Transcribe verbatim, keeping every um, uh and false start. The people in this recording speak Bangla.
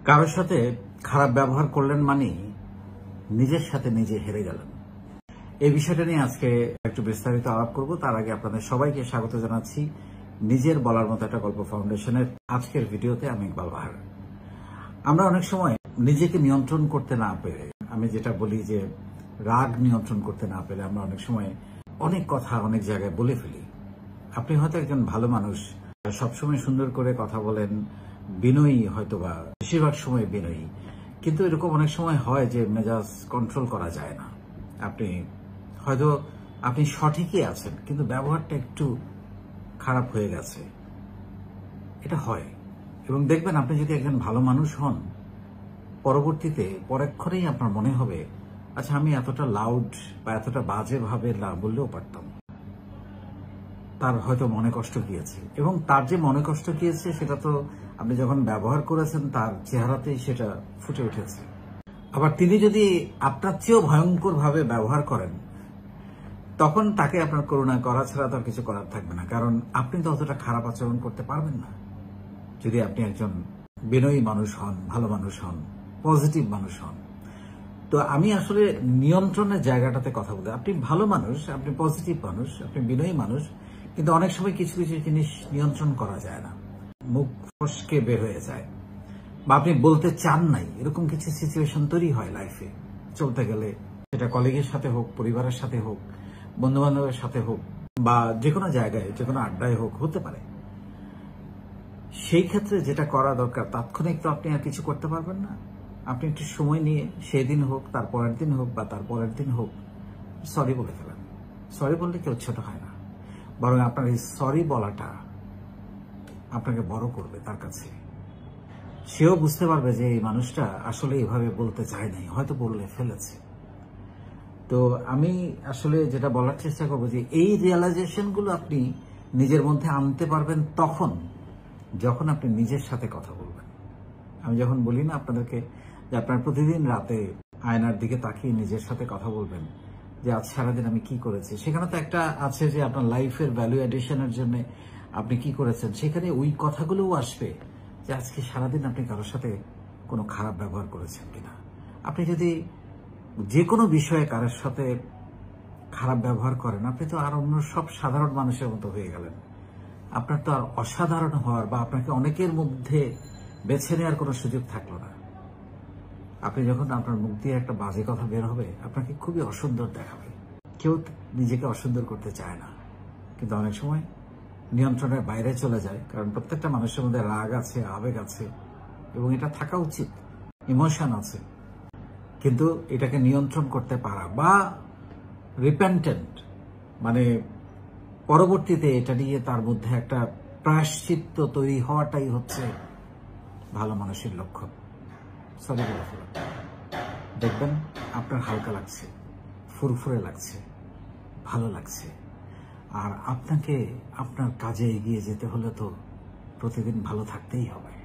কারোর সাথে খারাপ ব্যবহার করলেন মানে নিজের সাথে নিজে হেরে গেলেন। এই বিষয়টা নিয়ে আজকে একটু বিস্তারিত আলাপ করব। তার আগে আপনাদের সবাইকে স্বাগত জানাচ্ছি নিজের বলার মতো একটা গল্প ফাউন্ডেশনের আজকের ভিডিওতে। আমি ইকবাল বাহার। আমরা অনেক সময় নিজেকে নিয়ন্ত্রণ করতে না পেরে, আমি যেটা বলি যে রাগ নিয়ন্ত্রণ করতে না পেরে আমরা অনেক সময় অনেক কথা অনেক জায়গায় বলে ফেলি। আপনি হয়তো একজন ভালো মানুষ, সবসময় সুন্দর করে কথা বলেন, বিনয়ী, হয়তোবা বেশিরভাগ সময় বিনয়ী, কিন্তু এরকম অনেক সময় হয় যে মেজাজ কন্ট্রোল করা যায় না। আপনি হয়তো আপনি সঠিকই আছেন, কিন্তু ব্যবহারটা একটু খারাপ হয়ে গেছে। এটা হয়, এবং দেখবেন আপনি যদি একজন ভালো মানুষ হন, পরবর্তীতে পরক্ষণেই আপনার মনে হবে আচ্ছা আমি এতটা লাউড বা এতটা বাজে ভাবে না বললেও পারতাম। তার হয়তো মনে কষ্ট গিয়েছে, এবং তার যে মনে কষ্ট গিয়েছে সেটা তো আপনি যখন ব্যবহার করেছেন তার চেহারাতেই সেটা ফুটে উঠেছে। আবার তিনি যদি আপনার চেয়েও ভয়ঙ্কর ভাবে ব্যবহার করেন, তখন তাকে আপনার করুণা করা ছাড়া তো আর কিছু করার থাকবে না, কারণ আপনি তো অতটা খারাপ আচরণ করতে পারবেন না যদি আপনি একজন বিনয়ী মানুষ হন, ভালো মানুষ হন, পজিটিভ মানুষ হন। তো আমি আসলে নিয়ন্ত্রণের জায়গাটাতে কথা বলতে, আপনি ভালো মানুষ, আপনি পজিটিভ মানুষ, আপনি বিনয়ী মানুষ, কিন্তু অনেক সময় কিছু কিছু জিনিস নিয়ন্ত্রণ করা যায় না, মুখ ফসকে বের হয়ে যায়, বা আপনি বলতে চান নাই, এরকম কিছু সিচুয়েশন তৈরি হয় লাইফে চলতে গেলে। সেটা কলিগের সাথে হোক, পরিবারের সাথে হোক, বন্ধু বান্ধবের সাথে হোক, বা যে কোনো জায়গায় যে কোনো আড্ডায় হোক, হতে পারে। সেই ক্ষেত্রে যেটা করা দরকার, তাৎক্ষণিক তো আপনি আর কিছু করতে পারবেন না। আপনি একটু সময় নিয়ে, সেদিন হোক, তার পরের দিন হোক, বা তার পরের দিন হোক, সরি বলে ফেলেন। সরি বললে কেউ ছোট হয় না, বরং আপনার এই সরি বলাটা আপনাকে বড় করবে তার কাছে। সেও বুঝতে পারবে যে এই মানুষটা আসলে এভাবে বলতে চায় নাই, হয়তো বললে ফেলেছে। তো আমি আসলে যেটা বলার চেষ্টা করবো যে এই রিয়েলাইজেশনগুলো আপনি নিজের মধ্যে আনতে পারবেন তখন, যখন আপনি নিজের সাথে কথা বলবেন। আমি যখন বলি না আপনাদেরকে যে আপনার প্রতিদিন রাতে আয়নার দিকে তাকিয়ে নিজের সাথে কথা বলবেন যে আজ সারাদিন আমি কি করেছি, সেখানে তো একটা আছে যে আপনার লাইফের ভ্যালু এডিশনের জন্য আপনি কি করেছেন, সেখানে ওই কথাগুলোও আসবে যে আজকে সারাদিন আপনি কারোর সাথে কোনো খারাপ ব্যবহার করেছেন কিনা। আপনি যদি যে কোনো বিষয়ে কারোর সাথে খারাপ ব্যবহার করেন, আপনি তো আর অন্য সব সাধারণ মানুষের মতো হয়ে গেলেন। আপনার তো আর অসাধারণ হওয়ার বা আপনাকে অনেকের মধ্যে বেছে নেওয়ার কোনো সুযোগ থাকলো না। আপনি যখন আপনার মুখ দিয়ে একটা বাজে কথা বের হবে, আপনাকে খুবই অসুন্দর দেখাবে। কেউ নিজেকে অসুন্দর করতে চায় না, কিন্তু অনেক সময় নিয়ন্ত্রণের বাইরে চলে যায়, কারণ প্রত্যেকটা মানুষের মধ্যে রাগ আছে, আবেগ আছে, এবং এটা থাকা উচিত, ইমোশন আছে। কিন্তু এটাকে নিয়ন্ত্রণ করতে পারা বা রিপেন্টেন্ট, মানে পরবর্তীতে এটা নিয়ে তার মধ্যে একটা প্রায়শ্চিত্ত তৈরি হওয়াটাই হচ্ছে ভালো মানুষের লক্ষণ। সরি বলে ফেলুন, দেখবেন আপনার হালকা লাগছে, ফুরফুরে লাগছে, ভালো লাগছে। আর আপনাকে আপনার কাজে এগিয়ে যেতে হলে তো প্রতিদিন ভালো থাকতেই হবে।